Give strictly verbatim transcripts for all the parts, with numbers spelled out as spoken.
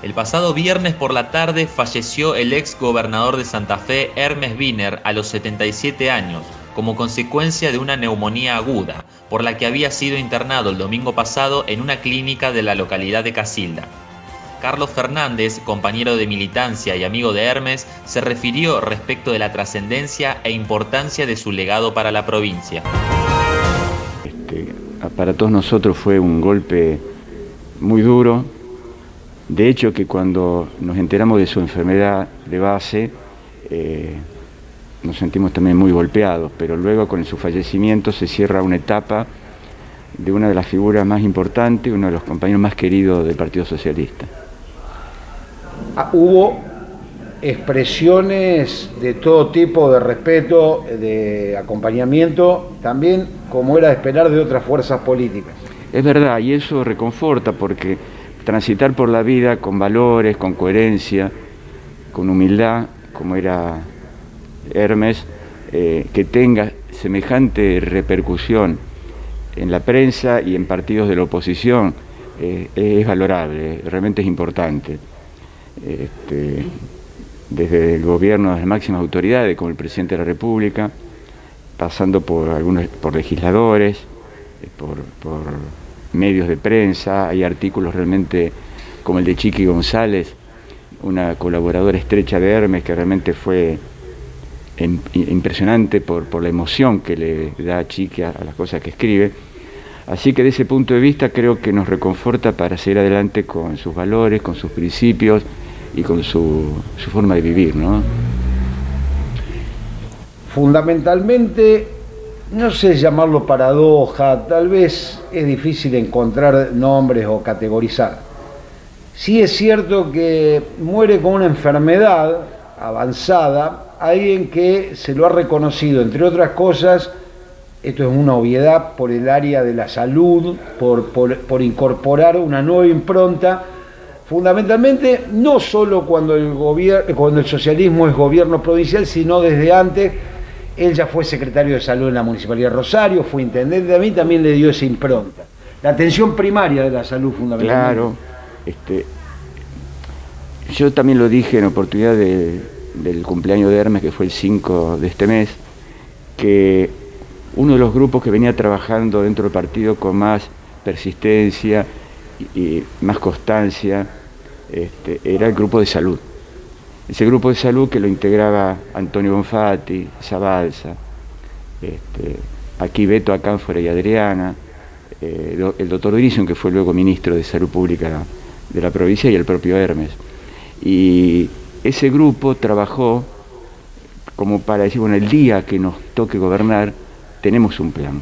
El pasado viernes por la tarde falleció el ex gobernador de Santa Fe, Hermes Wiener, a los setenta y siete años, como consecuencia de una neumonía aguda, por la que había sido internado el domingo pasado en una clínica de la localidad de Casilda. Carlos Fernández, compañero de militancia y amigo de Hermes, se refirió respecto de la trascendencia e importancia de su legado para la provincia. Este, para todos nosotros fue un golpe muy duro. De hecho, que cuando nos enteramos de su enfermedad de base, eh, nos sentimos también muy golpeados, pero luego con su fallecimiento se cierra una etapa de una de las figuras más importantes, uno de los compañeros más queridos del Partido Socialista. Ah, hubo expresiones de todo tipo de respeto, de acompañamiento, también como era de esperar de otras fuerzas políticas. Es verdad, y eso reconforta porque transitar por la vida con valores, con coherencia, con humildad, como era Hermes, eh, que tenga semejante repercusión en la prensa y en partidos de la oposición, eh, es valorable, realmente es importante. Este, desde el gobierno, de las máximas autoridades, como el presidente de la República, pasando por algunos, por legisladores, por, por medios de prensa, hay artículos realmente como el de Chiqui González, una colaboradora estrecha de Hermes, que realmente fue impresionante por, por la emoción que le da a Chiqui a, a las cosas que escribe. Así que desde ese punto de vista creo que nos reconforta para seguir adelante con sus valores, con sus principios y con su, su forma de vivir, ¿no? Fundamentalmente, no sé llamarlo paradoja, tal vez es difícil encontrar nombres o categorizar. Sí es cierto que muere con una enfermedad avanzada, alguien que se lo ha reconocido, entre otras cosas, esto es una obviedad, por el área de la salud, por, por, por incorporar una nueva impronta, fundamentalmente no solo cuando el, gobierno, cuando el socialismo es gobierno provincial, sino desde antes. Él ya fue secretario de salud en la Municipalidad de Rosario, fue intendente, a mí también le dio esa impronta. La atención primaria de la salud, fundamentalmente. Claro, este, yo también lo dije en oportunidad de, del cumpleaños de Hermes, que fue el cinco de este mes, que uno de los grupos que venía trabajando dentro del partido con más persistencia y, y más constancia, este, era el grupo de salud. Ese grupo de salud que lo integraba Antonio Bonfatti, Zabalza, este, aquí Beto Acánfora y Adriana, eh, el doctor Drison, que fue luego ministro de Salud Pública de la provincia, y el propio Hermes. Y ese grupo trabajó como para decir, bueno, el día que nos toque gobernar, tenemos un plan.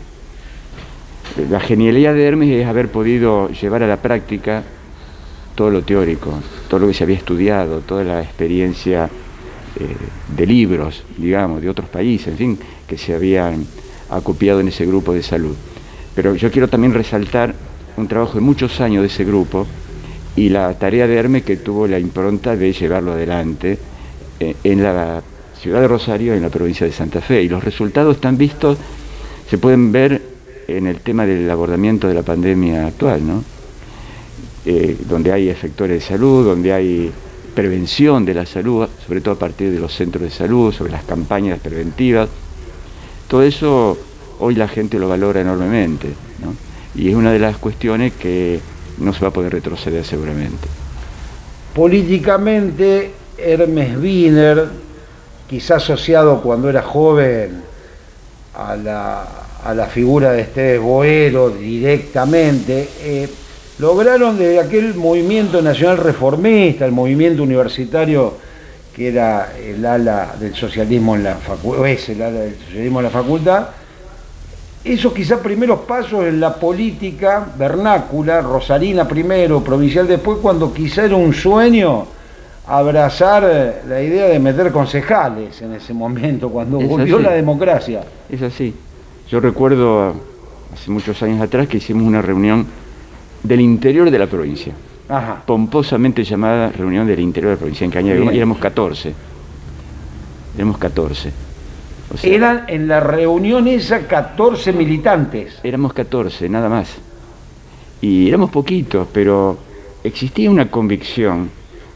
La genialidad de Hermes es haber podido llevar a la práctica todo lo teórico, todo lo que se había estudiado, toda la experiencia eh, de libros, digamos, de otros países, en fin, que se habían acopiado en ese grupo de salud. Pero yo quiero también resaltar un trabajo de muchos años de ese grupo y la tarea de Hermes, que tuvo la impronta de llevarlo adelante eh, en la ciudad de Rosario, en la provincia de Santa Fe. Y los resultados están vistos, se pueden ver en el tema del abordamiento de la pandemia actual, ¿no? Eh, donde hay efectores de salud, donde hay prevención de la salud, sobre todo a partir de los centros de salud, sobre las campañas preventivas. Todo eso hoy la gente lo valora enormemente, ¿no? Y es una de las cuestiones que no se va a poder retroceder seguramente. Políticamente, Hermes Wiener, quizá asociado cuando era joven a la, a la figura de Esteves Boero directamente, eh, lograron desde aquel movimiento nacional reformista, el movimiento universitario que era el ala del socialismo en la facultad, es el ala del socialismo en la facultad, esos quizás primeros pasos en la política vernácula, rosarina primero, provincial después, cuando quizá era un sueño abrazar la idea de meter concejales en ese momento, cuando es volvió así la democracia. Es así. Yo recuerdo hace muchos años atrás que hicimos una reunión del interior de la provincia. Ajá. Pomposamente llamada reunión del interior de la provincia, en Cañada, y éramos catorce. Éramos catorce. O sea, eran en la reunión esa catorce militantes. Éramos catorce, nada más. Y éramos poquitos, pero existía una convicción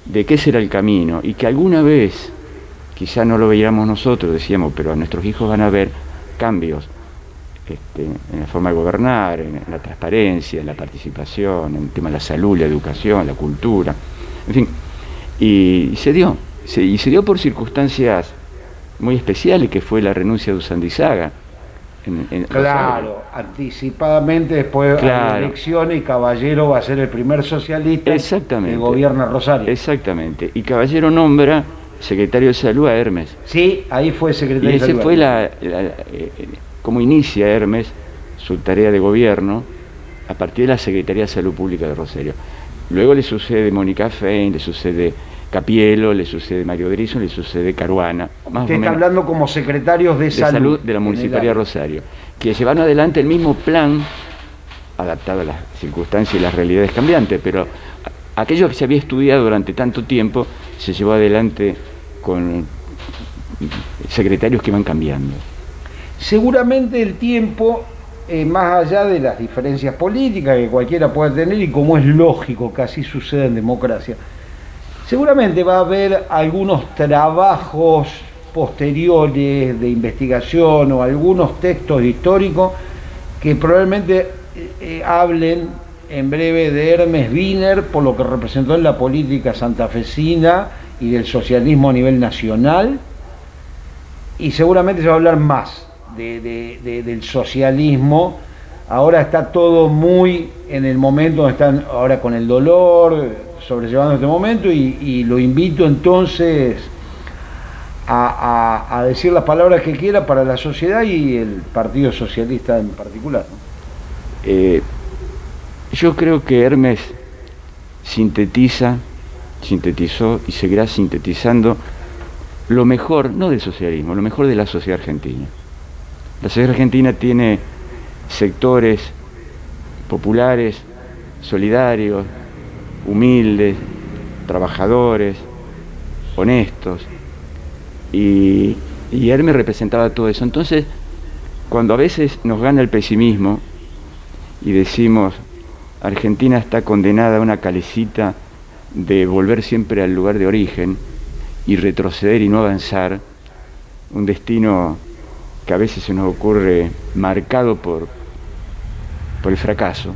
de que ese era el camino y que alguna vez, quizá no lo veíamos nosotros, decíamos, pero a nuestros hijos van a ver cambios este, en la forma de gobernar, en la transparencia, en la participación, en el tema de la salud, la educación, la cultura, en fin, y, y se dio, se, y se dio por circunstancias muy especiales, que fue la renuncia de Usandizaga. En, en claro, anticipadamente después claro. de las elecciones, y Caballero va a ser el primer socialista que gobierna Rosario. Exactamente, y Caballero nombra secretario de Salud a Hermes. Sí, ahí fue secretario y de Salud. Y ese fue la, la, la eh, cómo inicia Hermes su tarea de gobierno a partir de la Secretaría de Salud Pública de Rosario. Luego le sucede Mónica Fein, le sucede Capielo, le sucede Mario Drizon, le sucede Caruana. Más Usted está hablando como secretarios de, de salud, salud de la Municipalidad de Rosario, que llevaron adelante el mismo plan, adaptado a las circunstancias y las realidades cambiantes, pero aquello que se había estudiado durante tanto tiempo se llevó adelante con secretarios que van cambiando. Seguramente el tiempo, eh, más allá de las diferencias políticas que cualquiera pueda tener, y como es lógico que así sucede en democracia, seguramente va a haber algunos trabajos posteriores de investigación o algunos textos históricos que probablemente eh, hablen en breve de Hermes Wiener por lo que representó en la política santafesina y del socialismo a nivel nacional, y seguramente se va a hablar más de, de, de, del socialismo. Ahora está todo muy en el momento donde están ahora con el dolor, sobrellevando este momento, y, y lo invito entonces a, a, a decir las palabras que quiera para la sociedad y el Partido Socialista en particular, ¿no? Eh, yo creo que Hermes sintetiza, sintetizó y seguirá sintetizando lo mejor, no del socialismo, lo mejor de la sociedad argentina. La sociedad argentina tiene sectores populares, solidarios, humildes, trabajadores, honestos, y, y Hermes representaba todo eso. Entonces, cuando a veces nos gana el pesimismo y decimos Argentina está condenada a una calecita de volver siempre al lugar de origen y retroceder y no avanzar, un destino que a veces se nos ocurre marcado por, por el fracaso.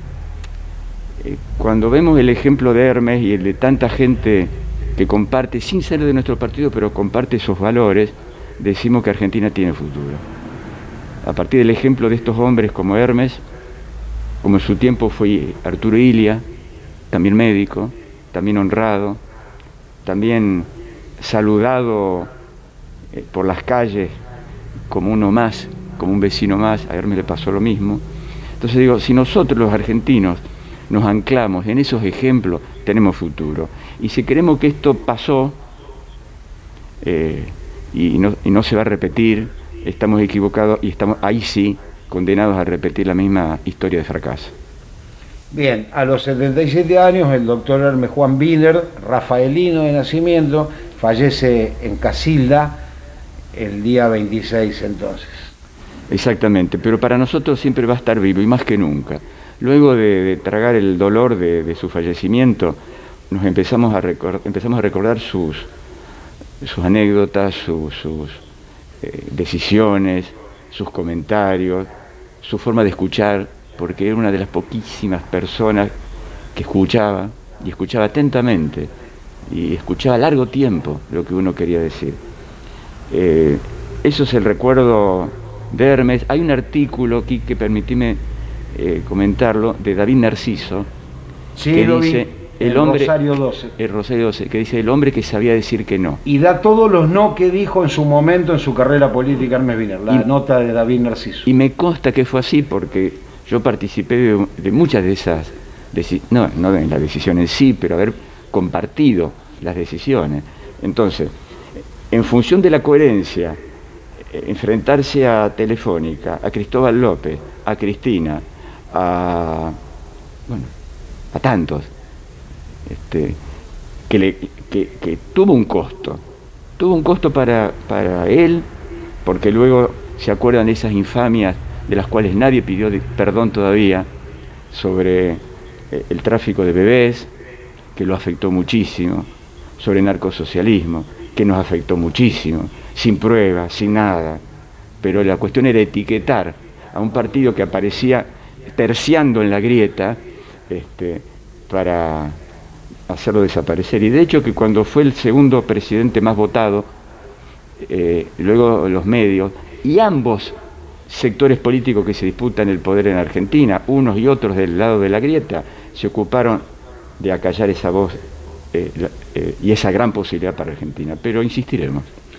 Cuando vemos el ejemplo de Hermes y el de tanta gente que comparte, sin ser de nuestro partido, pero comparte esos valores, decimos que Argentina tiene futuro. A partir del ejemplo de estos hombres como Hermes, como en su tiempo fue Arturo Illia, también médico, también honrado, también saludado eh, por las calles como uno más, como un vecino más. A Hermes le pasó lo mismo. Entonces digo, si nosotros los argentinos nos anclamos en esos ejemplos, tenemos futuro. Y si queremos que esto pasó eh, y, no, y no se va a repetir, estamos equivocados y estamos ahí sí condenados a repetir la misma historia de fracaso. Bien, a los setenta y siete años el doctor Hermes Juan Wiener, rafaelino de nacimiento, fallece en Casilda el día veintiséis entonces. Exactamente, pero para nosotros siempre va a estar vivo y más que nunca. Luego de, de tragar el dolor de, de su fallecimiento, nos empezamos a, recordar, empezamos a recordar sus, sus anécdotas, sus, sus eh, decisiones, sus comentarios, su forma de escuchar, porque era una de las poquísimas personas que escuchaba, y escuchaba atentamente, y escuchaba a largo tiempo lo que uno quería decir. Eh, eso es el recuerdo de Hermes. Hay un artículo aquí que permitime eh, comentarlo, de David Narciso, sí, que lo dice vi, el, el hombre, Rosario doce. El Rosario doce, que dice el hombre que sabía decir que no. Y da todos los no que dijo en su momento en su carrera política Hermes Wiener, la y, nota de David Narciso. Y me consta que fue así porque yo participé de, de muchas de esas, no, no de la decisión en sí, pero haber compartido las decisiones. Entonces, en función de la coherencia, enfrentarse a Telefónica, a Cristóbal López, a Cristina, a, bueno, a tantos, este, que, le, que, que tuvo un costo, tuvo un costo para, para él, porque luego se acuerdan de esas infamias de las cuales nadie pidió perdón todavía, sobre el tráfico de bebés, que lo afectó muchísimo. sobre narcosocialismo, que nos afectó muchísimo, sin pruebas, sin nada. Pero la cuestión era etiquetar a un partido que aparecía terciando en la grieta este, para hacerlo desaparecer. Y de hecho que cuando fue el segundo presidente más votado, eh, luego los medios, y ambos sectores políticos que se disputan el poder en Argentina, unos y otros del lado de la grieta, se ocuparon de acallar esa voz eh, eh, y esa gran posibilidad para Argentina. Pero insistiremos.